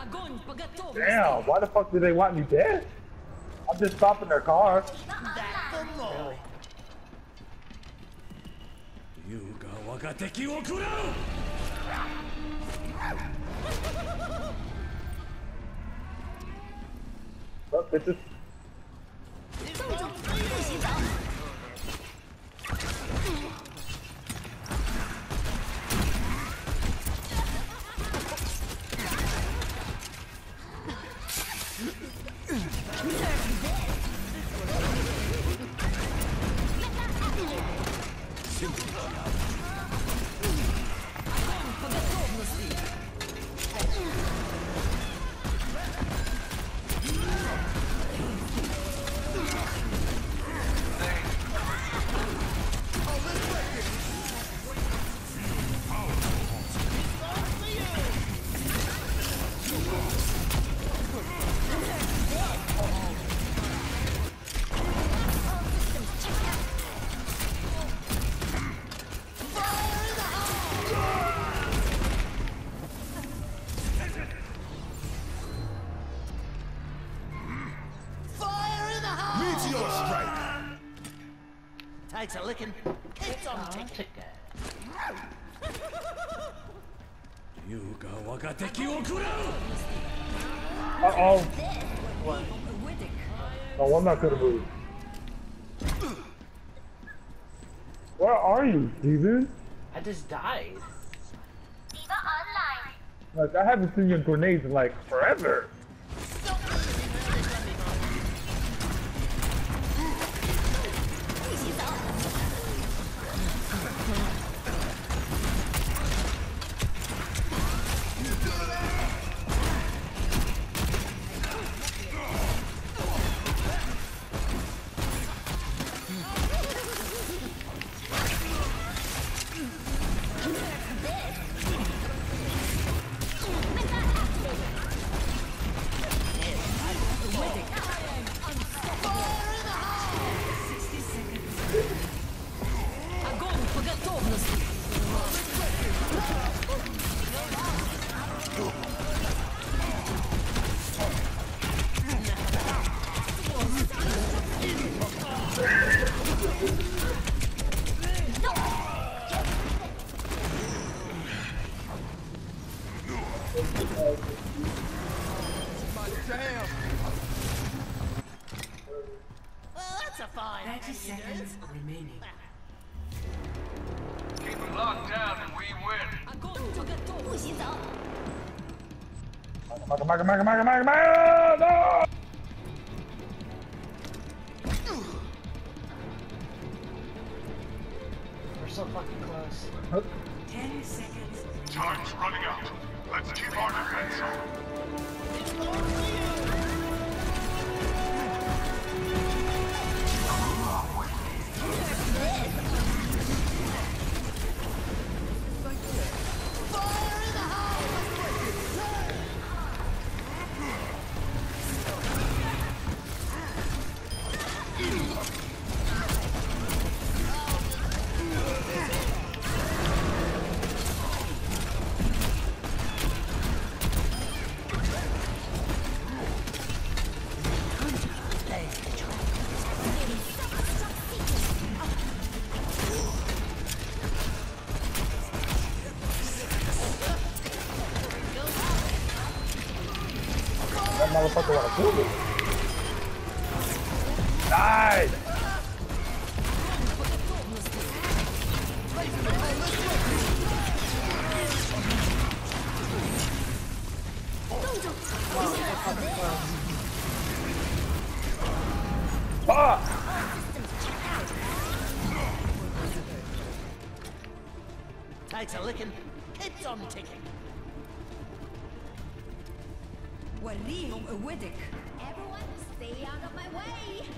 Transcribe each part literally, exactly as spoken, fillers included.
Огонь по готовности. Damn, why the fuck do they want me dead? I'm just stopping their car. Really? 優が我が敵を食らう Look, this is 动作不洗澡。 Tights are licking. It's on ticket. 優が我が敵を食らう Uh-oh. What? No, I'm not gonna move. Where are you, Steven? I just died. Like, I haven't seen your grenades in like forever. Огонь по готовности. Well, that's a fine. thirty seconds remaining. Keep them locked down and we win. Огонь по готовности. Maga, maga, maga, maga, maga, maga, no! We're so fucking close. ten seconds. Time's running out. Let's keep our defense on. That motherfucker wanna kill me. Died! Fuck! Tights are licking. It's on ticking. وريهم قوتك. Everyone stay out of my way!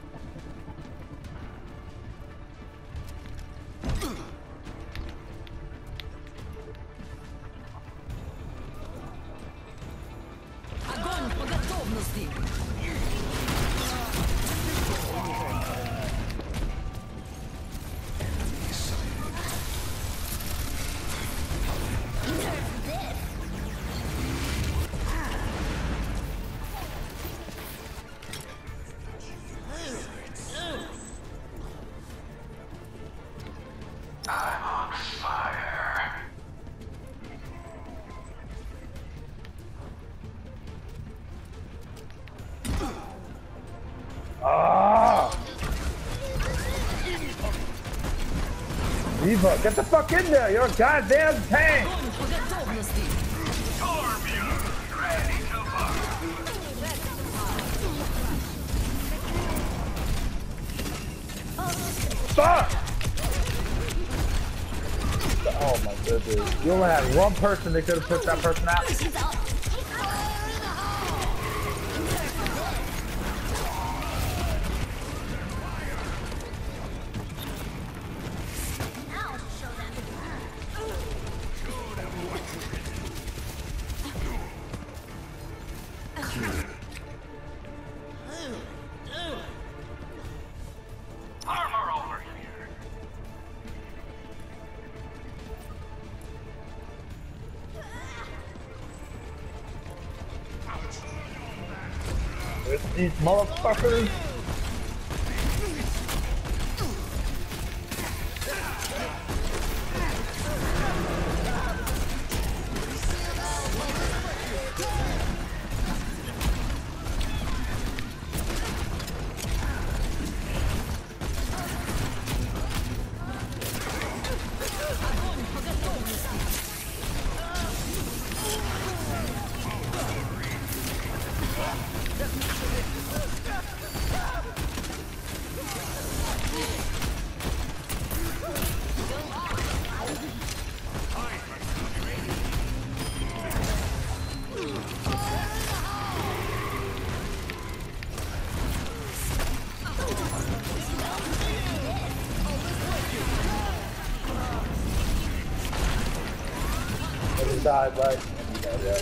Огонь по готовности. Diva, get the fuck in there! You're a goddamn tank! Огонь по готовности! Torbjorn, ready to fuck. Fuck! Oh my goodness. You only had one person that could have put that person out. 洗澡。Now show them. Armor over here. With these motherfuckers. He died, right? Yeah, yeah.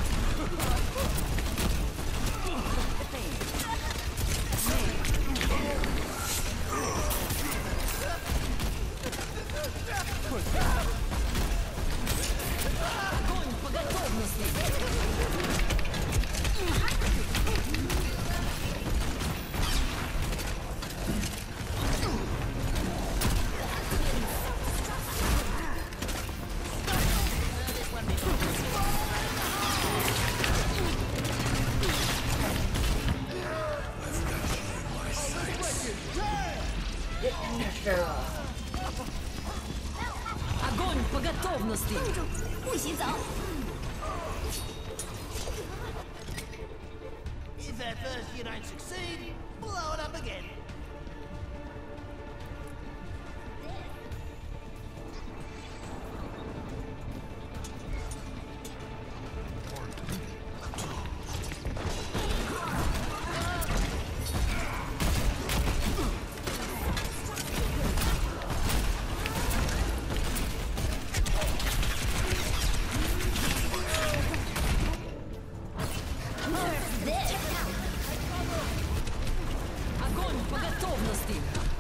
Огонь по готовности! Огонь по готовности! 不洗澡。 If at first you don't succeed, blow it up again. Огонь по готовности!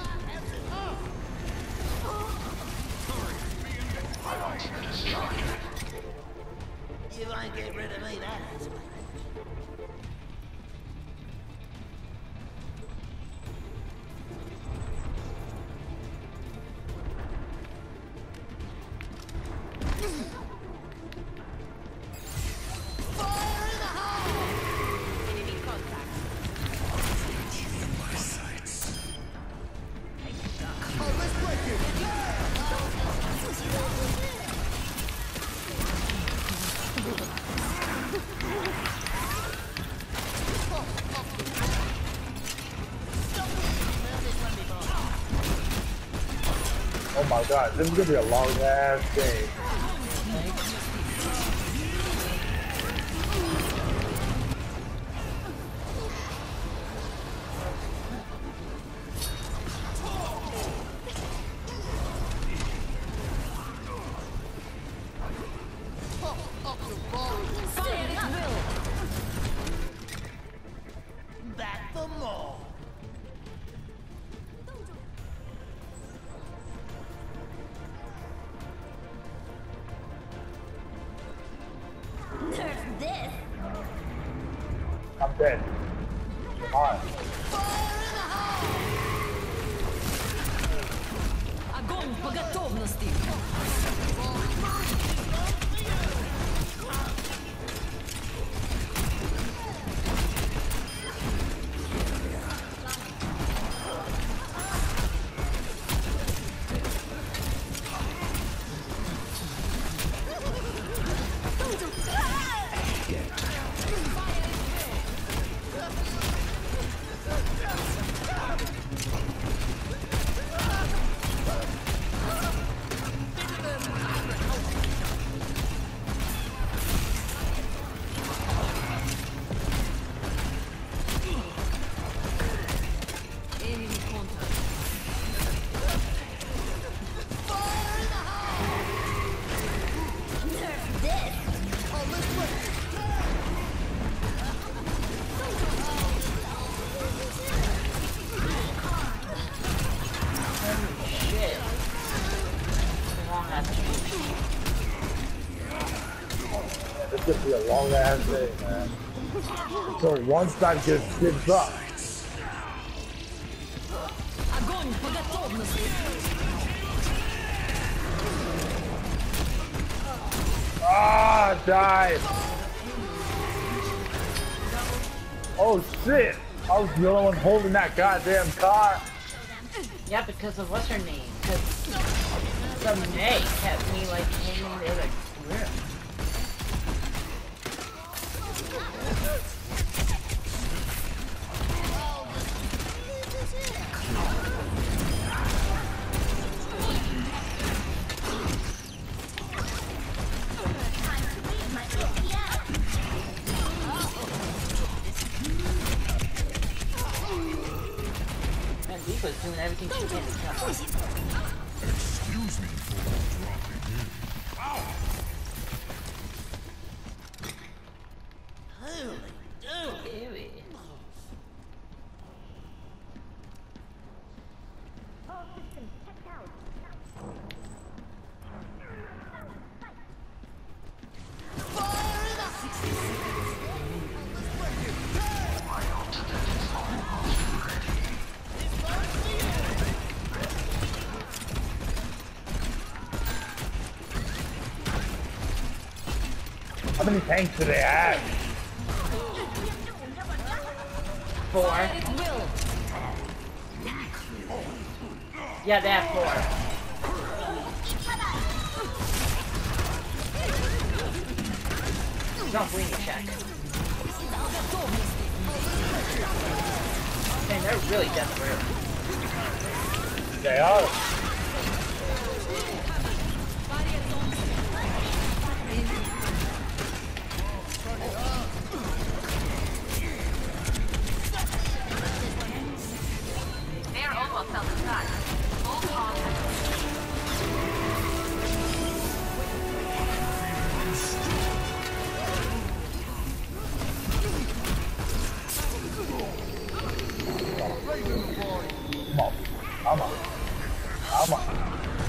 You won't get rid of me that easily. Oh my god, this is gonna be a long ass game. Fire at will! Back for more. Nerf this. I'm dead. Come on. Огонь по готовности! Be a long ass day, man. So one side gets gives up. Огонь по готовности. Ah, died. Oh shit! I was the only one holding that goddamn car. Yeah, because of what's her name? Because the May kept me like hanging the other grip. Man, Diva's doing everything she can to kill us. Excuse me for dropping in. Ewy. How many tanks do they have? Four. It will. Yeah, they have four. Don't bring a check. Man, they're really desperate. They are. They're almost out of touch. Hold on. Come on. Come on. Come on.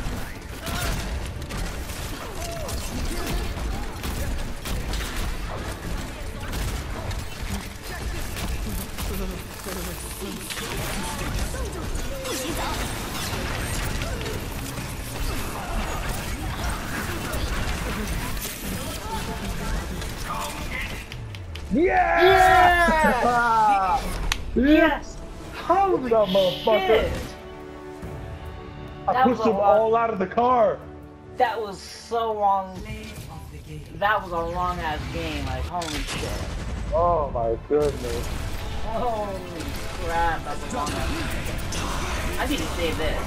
Yeah! Yeah! Yeah! Yes! Holy What's up, motherfucker? shit! I That pushed was a them lot. all out of the car. That was so long. That was a long ass game. Like, holy shit. Oh my goodness. Holy crap, that was a long ass game. I need to save this.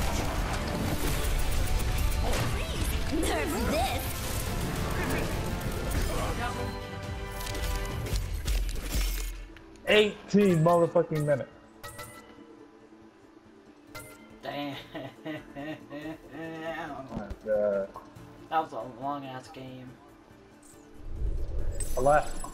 Nerf this. eighteen motherfucking minutes. Damn. Oh my god. That was a long ass game. I left.